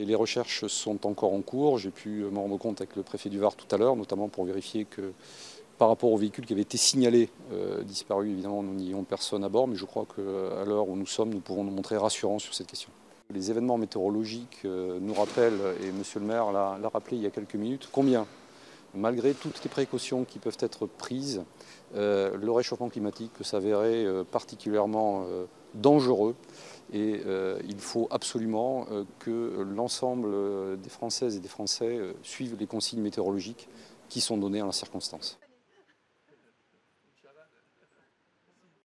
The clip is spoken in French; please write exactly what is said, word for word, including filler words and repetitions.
Et les recherches sont encore en cours. J'ai pu m'en rendre compte avec le préfet du Var tout à l'heure, notamment pour vérifier que par rapport au véhicule qui avait été signalé euh, disparu, évidemment, nous n'ayons personne à bord, mais je crois qu'à l'heure où nous sommes, nous pouvons nous montrer rassurants sur cette question. Les événements météorologiques euh, nous rappellent, et Monsieur le maire l'a rappelé il y a quelques minutes, combien, malgré toutes les précautions qui peuvent être prises, euh, le réchauffement climatique peut s'avérer euh, particulièrement euh, dangereux. Et euh, il faut absolument euh, que l'ensemble des Françaises et des Français euh, suivent les consignes météorologiques qui sont données en la circonstance.